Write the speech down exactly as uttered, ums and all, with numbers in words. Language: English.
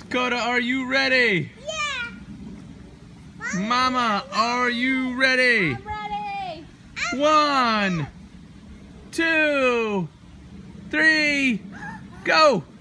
Dakota, are you ready? Yeah. Mama, are you ready? I'm ready. I'm One, two, three, go!